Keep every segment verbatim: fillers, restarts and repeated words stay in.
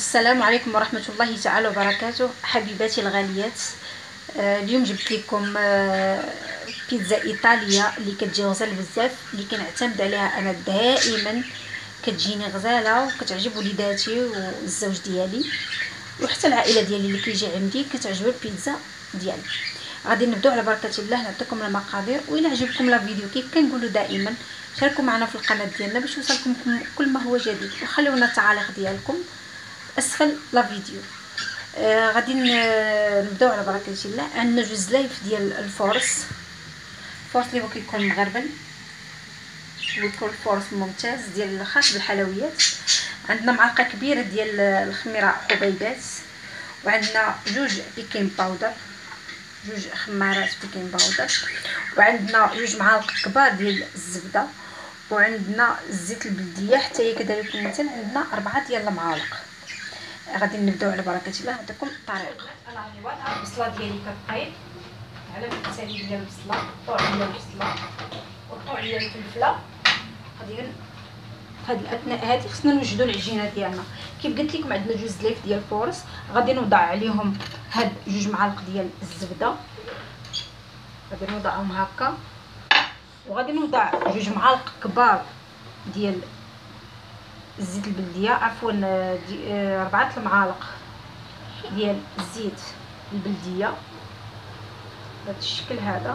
السلام عليكم ورحمة الله تعالى وبركاته حبيباتي الغاليات. آه اليوم جبت لكم آه بيتزا ايطاليا اللي كتجي غزال بزاف، اللي كنعتمد عليها انا دائما، كتجيني غزاله وكتعجب وليداتي والزوج ديالي وحتى العائله ديالي اللي كيجي عندي كتعجب البيتزا ديالي. غادي نبداو على بركه الله، نعطيكم المقادير، وإلا عجبكم لا فيديو كيف كنقولوا دائما شاركوا معنا في القناه ديالنا باش يوصلكم كل ما هو جديد، وخليونا التعاليق ديالكم اسفل لا فيديو. آه غادي نبداو على بركه الله. عندنا جوج زلايف ديال الفورس، الفورس اللي هو كيكون مغربل ويكون فورس ممتاز ديال الخاص بالحلويات. عندنا معلقه كبيره ديال الخميره حبيبات، وعندنا جوج بيكين باودر، جوج خمارات بيكين باودر، وعندنا جوج معالق كبار ديال الزبده، وعندنا الزيت البلديه حتى هي كذلك مثل عندنا أربعة ديال المعالق. غادي نبداو على بركه الله، نعطيكم الطريقه. انا غادي واضعه البصله ديالي كطيب على التسالي ديال البصله، الطوع ديال البصله والطوع ديال الفلفله. غادي في هذه الاثناء هذه خصنا نوجدوا العجينه ديالنا. كيف قلت لكم عندنا جوج زلايف ديال الفورس، غادي نوضع عليهم هاد جوج معالق ديال الزبده، غادي نوضعهم هكا، وغادي نوضع جوج معالق كبار ديال الزيت البلديه، عفوا أربعة المعالق ديال الزيت البلديه بهذا الشكل هذا.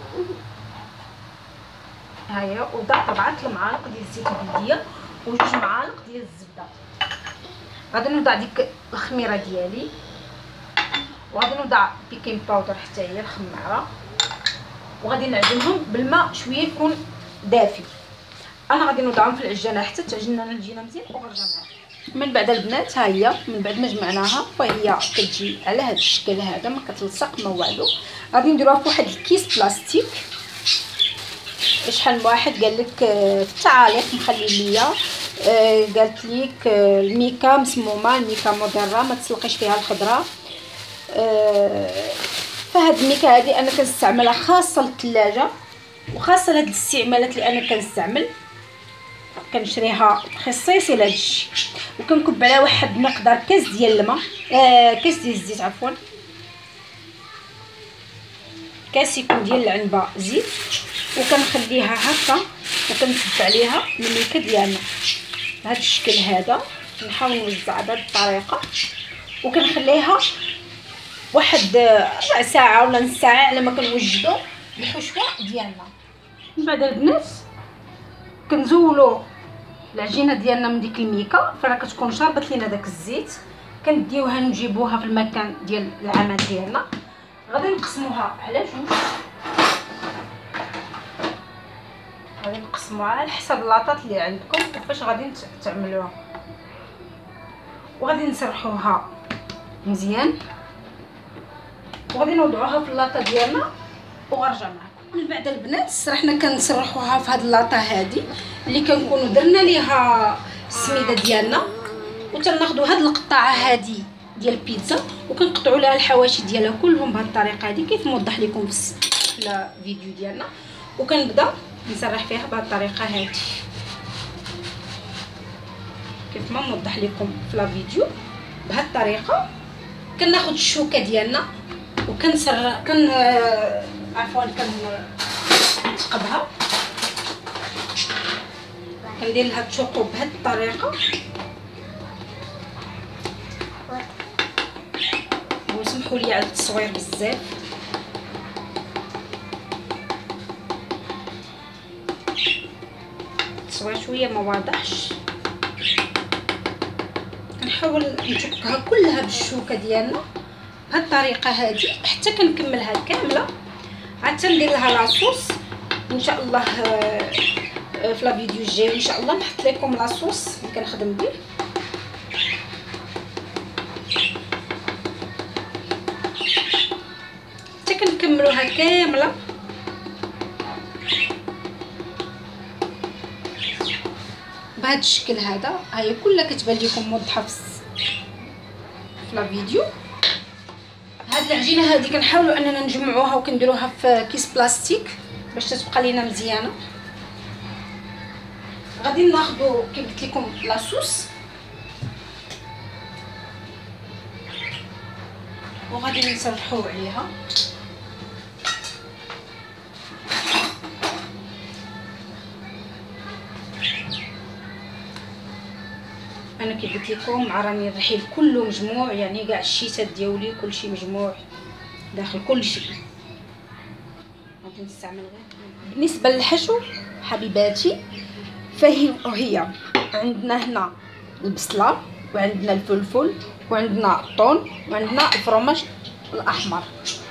هيا وضعت أربعة المعالق ديال الزيت البلديه وجوج معالق ديال الزبده. غادي نوضع ديك الخميره ديالي، وغادي نوضع بيكين باودر حتى هي الخماره، وغادي نعجنهم بالماء شويه يكون دافي. انا غادي نوضعهم في العجانه حتى تعجن لنا العجينه مزيان ونرجع معاكم. من بعد البنات ها هي من بعد ما جمعناها فهي كتجي على هذا الشكل هذا، ما كتلصق ما والو. غادي نديروها في واحد الكيس بلاستيك. شحال من واحد قال لك في التعاليق مخلي ليا، آه قالت لك آه الميكا مسمومه، الميكا مضره ما تسلقيش فيها الخضره. آه فهاد الميكا هذه انا كنستعملها خاصه للثلاجه، وخاصه لهاد الاستعمالات اللي انا كنستعمل كنشريها خصيصي لهاد الشيء. وكنكب عليها واحد مقدار كاس ديال الماء، آه كاس ديال الزيت عفوا، كاس يكون ديال العنبه زيت، وكنخليها هكا وكنكب عليها الميكا ديالنا بهذا الشكل هذا. نحاول نوزع بهذه الطريقه، وكنخليها واحد ربع ساعه ولا نص ساعه على ما كنوجدوا الحشوه ديالنا. من بعد البنات كنزولوا العجينه ديالنا من ديك الميكا، فراه كتكون شربت لينا داك الزيت، كنديوها نجيبوها في المكان ديال العمل ديالنا. غادي نقسموها على جوج، غادي نقسموها على حسب اللاطات اللي عندكم كيفاش غادي تعملوها، وغادي نسرحوها مزيان، وغادي نوضعوها في اللاطه ديالنا وغنرجع معكم. من بعد البنات رحنا كنسرحوها في هذه اللاطه هذه اللي كنكونوا درنا ليها السميده ديالنا، وتناخذوا هذه القطاعه هذه ديال البيتزا وكنقطعوا لها الحواشي ديالها كلهم بهذه الطريقه هذه كيف موضح لكم في الفيديو ديالنا، وكنبدا نسرح فيها بهذه الطريقه هذه كيف ما موضح لكم في الفيديو. بهذه الطريقه كناخذ الشوكه ديالنا وكنسر كن عفوا كنثقبها، كندير لها الثقوب بهذه الطريقه، وسمحوا لي على التصوير بزاف. التصوير شويه ما واضحش. كنحاول نشكها كلها بالشوكه ديالنا بهذه الطريقه هذه حتى كنكملها كامله، عاد تندير لها لاصوص ان شاء الله في لا فيديو الجاي ان شاء الله نحط لكم لاصوص اللي كنخدم به. حتى كنكملوها كامله بهذا الشكل هذا. هي كلها كتبان لكم موضحه في لا فيديو. هاد العجينه هذه كنحاولوا اننا نجمعوها وكنديروها في كيس بلاستيك باش تبقى لينا مزيانه. غادي ناخذوا كيف قلت لكم لاصوص، وغادي نسرحو عليها. انا كي قلت لكم مع راني الرحيل كله مجموع، يعني كاع الشيتات ديالي كلشي مجموع داخل كلشي. غادي نستعمل غير بالنسبه للحشو حبيباتي، فهي هي عندنا هنا البصله وعندنا الفلفل وعندنا الطون وعندنا الفرماج الاحمر.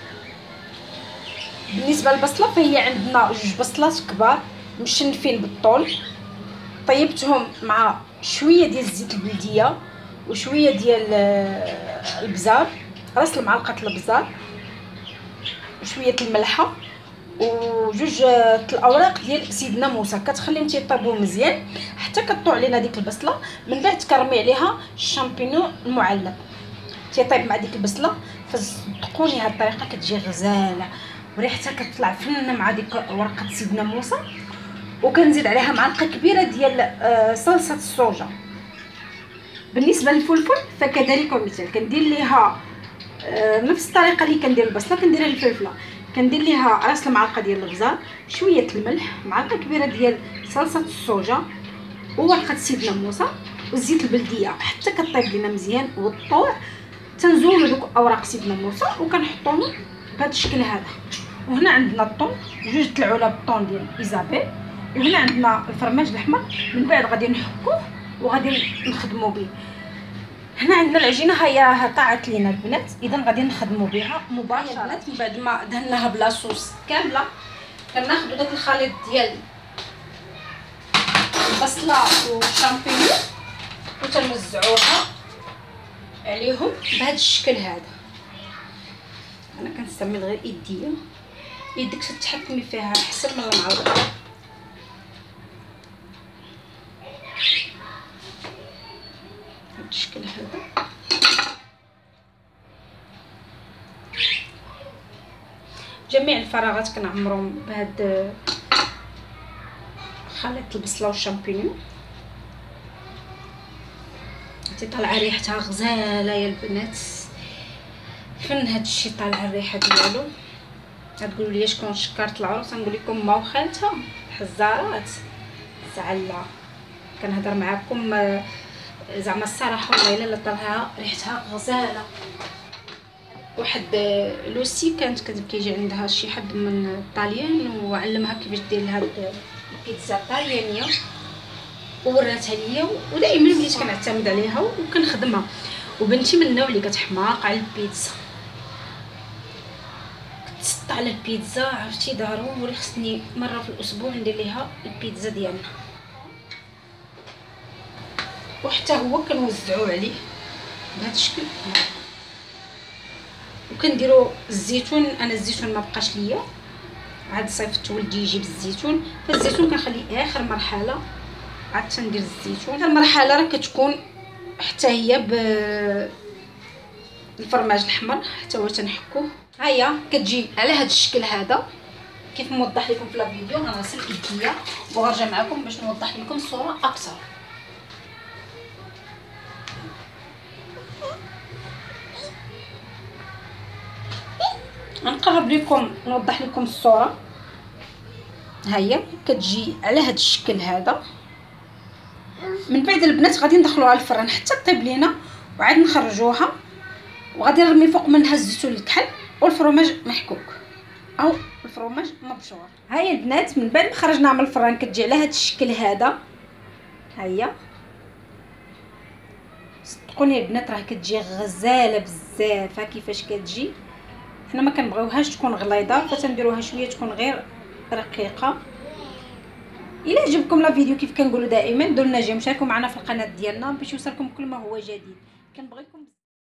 بالنسبه للبصله فهي عندنا جوج بصلات كبار مشنفين بالطول، طيبتهم مع شويه ديال الزيت البلديه وشويه ديال البزار، راس المعلقه البزار وشويه الملحه وجوج الاوراق ديال سيدنا موسى. كتخليهم تيطيبوا مزيان حتى كطوع علينا ديك البصله، من بعد كرمي عليها الشامبينيون المعلب تيطيب مع ديك البصله. فصدقوني هاد الطريقه كتجي غزاله وريحتها كتطلع فنه مع ديك ورقه سيدنا موسى. وكنزيد عليها معلقه كبيره ديال صلصه الصوجا. بالنسبه للفلفل فكذلك مثال كندير ليها نفس الطريقه اللي كندير البصله، كنديرها الفلفله، كندير ليها راس المعلقه ديال البزار، شويه الملح، معلقه كبيره ديال صلصه الصوجا وورقه سيدنا موسى والزيت البلديه حتى كطيب لينا مزيان والطوع. تنزولوا دوك اوراق سيدنا موسى وكنحطوهم بهذا الشكل هذا. وهنا عندنا الطون جوج العلب الطون ديال ايزابيل، وهنا عندنا الفرماج الاحمر. من بعد غادي نحكوه وغادي نخدموا به. هنا عندنا العجينه هي طاعت لينا البنات، اذا غادي نخدموا بها مباشره. البنات من بعد ما دهناها بلا صوص كامله كناخذوا داك الخليط ديال البصله والشامبينيون وتنوزعوها عليهم بهذا الشكل هذا. انا كنستعمل غير ايديا، يدك تتحكمي فيها احسن من المعلقه. بهذا الشكل هذا جميع الفراغات كنعمرهم بهذا خليط البصله والشامبينيون. تطلع ريحتها غزاله يا البنات، فن هذا الشيء طالع الريحه ديالو. غتقولوا لي شكون شكرت العروس؟ نقول لكم ما وخالتها حزارات زعلا. كنهضر معكم زعما الصراحه والله الا طالعه ريحتها غزاله. واحد لوسي كانت كيجي عندها شي حد من الطاليان وعلمها كيفاش دير هاد البيتزا الطاليانيه ووراتها ليا، ودائما وليت كنعتمد عليها وكنخدمها. وبنتي من النوع اللي كتحماق على البيتزا، كتسط على البيتزا، عرفتي ضروري خصني مره في الاسبوع ندير ليها البيتزا ديالنا. وحتى هو كنوزعوه عليه بهذا الشكل. وكنديروا الزيتون، انا الزيتون ما بقاش ليا، عاد صيفط ولدي يجيب الزيتون، فالزيتون كنخليه اخر مرحله عاد تندير الزيتون. المرحله راه كتكون حتى هي بالفرماج الاحمر حتى هو تنحكوه. ها هي كتجي على هذا الشكل هذا كيف موضح لكم في الفيديو. غنغسل ايديا وغنرجع معكم باش نوضح لكم الصوره اكثر. غنقرب لكم نوضح لكم الصوره. ها هي كتجي على هذا الشكل هذا. من بعد البنات غادي ندخلوها للفران حتى طيب لينا وعاد نخرجوها، وغادي نرمي فوق منها الزيتون الكحل والفرماج محكوك او الفرماج مبشور. ها هي البنات من بعد ما خرجناها من الفران كتجي على هذا الشكل هذا. ها هي صدقوني البنات راه كتجي غزاله بزاف. ها كيفاش كتجي. حنا ما كنبغيوهاش تكون غليظه فتنديروها شويه تكون غير رقيقه. الى عجبكم لا فيديو كيف كنقولوا دائما ديروا لنا جيم، شاركوا معنا في القناه ديالنا باش يوصلكم كل ما هو جديد. كنبغيكم.